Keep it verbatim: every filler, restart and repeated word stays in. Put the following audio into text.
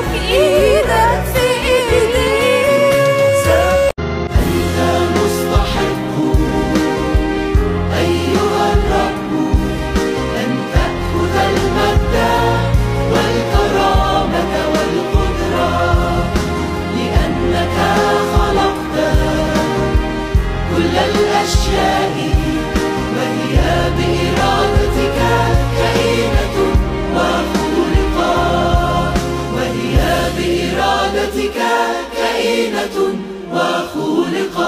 إيدك في إيدي. أنت مستحق أيها الرب أن تأخذ المجد والكرامة والقدرة، لأنك خلقت كل الأشياء وهي بإرادتك كائنة وخلقت، وهي بإرادتك كائنة وخلقت.